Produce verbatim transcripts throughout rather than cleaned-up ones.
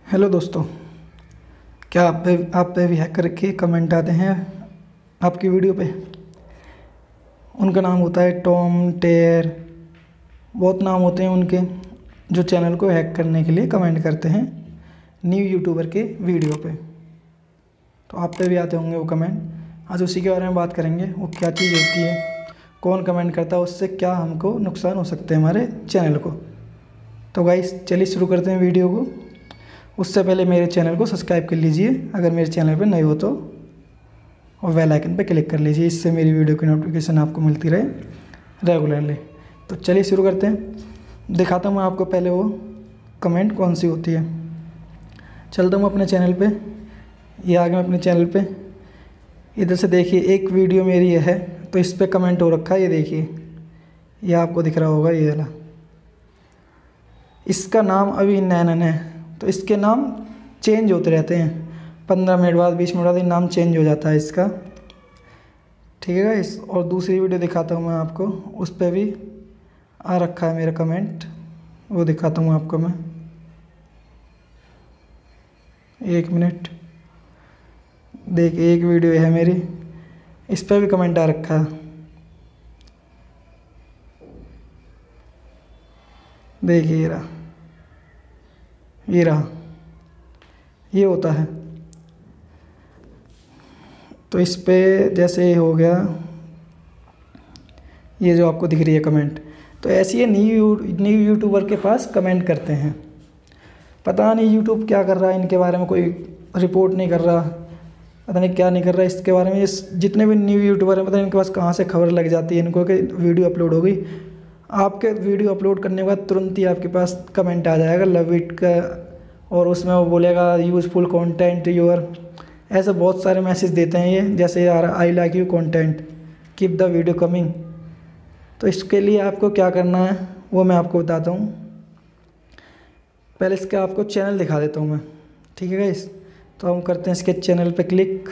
Hello दोस्तों, क्या आप पे आप पे भी हैकर के कमेंट आते हैं आपकी वीडियो पे? उनका नाम होता है टॉम, टेर, बहुत नाम होते हैं उनके, जो चैनल को हैक करने के लिए कमेंट करते हैं न्यू यूट्यूबर के वीडियो पे। तो आप पे भी आते होंगे वो कमेंट। आज उसी के बारे में बात करेंगे, वो क्या चीज़ होती है, कौन कमेंट करता है, उससे क्या हमको नुकसान हो सकते हैं हमारे चैनल को। तो गाइस चलिए शुरू करते हैं वीडियो को। उससे पहले मेरे चैनल को सब्सक्राइब कर लीजिए अगर मेरे चैनल पर नए हो तो, और बेल आइकन पर क्लिक कर लीजिए, इससे मेरी वीडियो की नोटिफिकेशन आपको मिलती रहे रेगुलरली। तो चलिए शुरू करते हैं। दिखाता हूँ मैं आपको पहले वो कमेंट कौन सी होती है। चलता हूँ अपने चैनल पे, ये आ गया अपने चैनल पे। इधर से देखिए एक वीडियो मेरी ये है, तो इस पर कमेंट हो रखा है, ये देखिए, ये आपको दिख रहा होगा ये वाला। इसका नाम अभी नैनन है, तो इसके नाम चेंज होते रहते हैं, पंद्रह मिनट बाद, बीस मिनट बाद ये नाम चेंज हो जाता है इसका, ठीक है गाइस। और दूसरी वीडियो दिखाता हूँ मैं आपको, उस पर भी आ रखा है मेरा कमेंट, वो दिखाता हूँ आपको मैं। एक मिनट, देखिए एक वीडियो है मेरी, इस पर भी कमेंट आ रखा है, देखिए ये रहा, ये रहा, ये होता है। तो इस पे जैसे हो गया, ये जो आपको दिख रही है कमेंट, तो ऐसी है न्यू न्यू यूट्यूबर के पास कमेंट करते हैं। पता नहीं यूट्यूब क्या कर रहा है, इनके बारे में कोई रिपोर्ट नहीं कर रहा, पता नहीं क्या नहीं कर रहा इसके बारे में। इस जितने भी न्यू यूट्यूबर हैं, पता नहीं इनके पास कहाँ से खबर लग जाती है इनको कि वीडियो अपलोड हो गई। आपके वीडियो अपलोड करने के बाद तुरंत ही आपके पास कमेंट आ जाएगा लव इट का, और उसमें वो बोलेगा यूज़फुल कंटेंट योर, ऐसे बहुत सारे मैसेज देते हैं ये, जैसे यार I like you content, keep the video coming. तो इसके लिए आपको क्या करना है वो मैं आपको बताता हूँ। पहले इसका आपको चैनल दिखा देता हूँ मैं, ठीक है गाइस। तो हम करते हैं इसके चैनल पे क्लिक,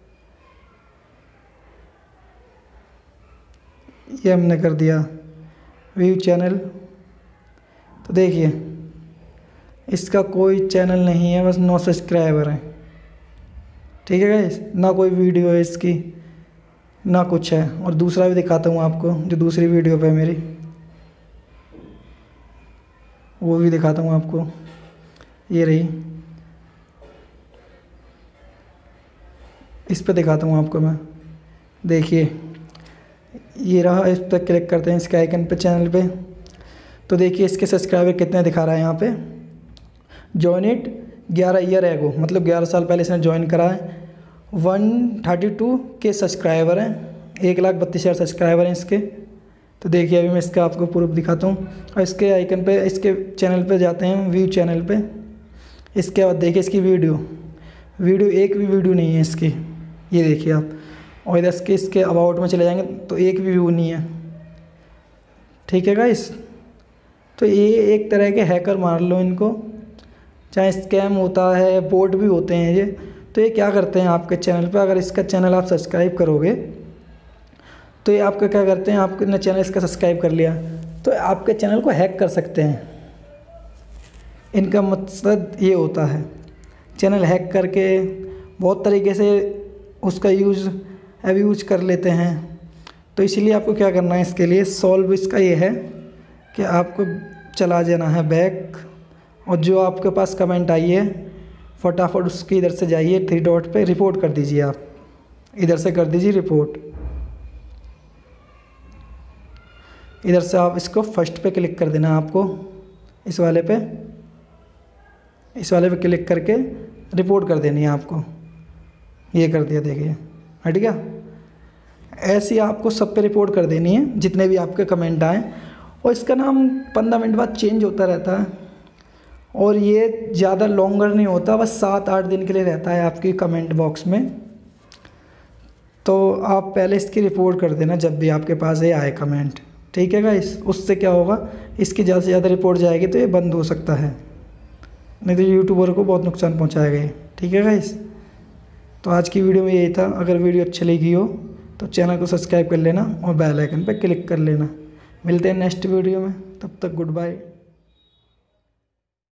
ये हमने कर दिया व्यू चैनल। तो देखिए इसका कोई चैनल नहीं है, बस नौ सब्सक्राइबर हैं, ठीक है गाइस, ना कोई वीडियो है इसकी, ना कुछ है। और दूसरा भी दिखाता हूँ आपको, जो दूसरी वीडियो पे मेरी, वो भी दिखाता हूँ आपको, ये रही, इस पे दिखाता हूँ आपको मैं। देखिए ये रहा, इस पर क्लिक करते हैं इसके आइकन पे चैनल पे। तो देखिए इसके सब्सक्राइबर कितने दिखा रहा है यहाँ पे, जॉइन इट ग्यारह ईयर एगो, मतलब ग्यारह साल पहले इसने ज्वाइन करा है। वन थर्टी टू के सब्सक्राइबर हैं, एक लाख बत्तीस हज़ार सब्सक्राइबर हैं इसके। तो देखिए अभी मैं इसका आपको प्रूफ दिखाता हूँ। और इसके आइकन पे, इसके चैनल पे जाते हैं, व्यू चैनल पे। इसके बाद देखिए इसकी वीडियो वीडियो एक भी वीडियो नहीं है इसकी, ये देखिए आप। और इधर इसके इसके अबाउट में चले जाएंगे तो एक भी व्यू नहीं है, ठीक है गाइस। तो ये एक तरह के हैकर मान लो इनको, चाहे स्कैम होता है, बोट भी होते हैं ये। तो ये क्या करते हैं आपके चैनल पे, अगर इसका चैनल आप सब्सक्राइब करोगे तो ये आपका क्या करते हैं, आपने चैनल इसका सब्सक्राइब कर लिया तो आपके चैनल को हैक कर सकते हैं। इनका मकसद ये होता है, चैनल हैक करके बहुत तरीके से उसका यूज़ अब्यूज कर लेते हैं। तो इसलिए आपको क्या करना है, इसके लिए सॉल्व इसका ये है कि आपको चला जाना है बैक, और जो आपके पास कमेंट आई है फटाफट उसकी इधर से जाइए थ्री डॉट पे, रिपोर्ट कर दीजिए। आप इधर से कर दीजिए रिपोर्ट, इधर से आप इसको फर्स्ट पे क्लिक कर देना, आपको इस वाले पे इस वाले पे क्लिक करके रिपोर्ट कर देनी है आपको। ये कर दिया, देखिए हट गया। ऐसी आपको सब पे रिपोर्ट कर देनी है जितने भी आपके कमेंट आए। और इसका नाम पंद्रह मिनट बाद चेंज होता रहता है, और ये ज़्यादा लॉन्गर नहीं होता, बस सात आठ दिन के लिए रहता है आपकी कमेंट बॉक्स में। तो आप पहले इसकी रिपोर्ट कर देना जब भी आपके पास ये आए कमेंट, ठीक है गाइस। उससे क्या होगा, इसकी ज़्यादा से ज़्यादा रिपोर्ट जाएगी तो ये बंद हो सकता है, नहीं तो यूट्यूबर को बहुत नुकसान पहुँचाएगा ये, ठीक है गाइस। तो आज की वीडियो में यही था। अगर वीडियो अच्छी लगी हो तो चैनल को सब्सक्राइब कर लेना और बेल आइकन पर क्लिक कर लेना। मिलते हैं नेक्स्ट वीडियो में, तब तक गुड बाय।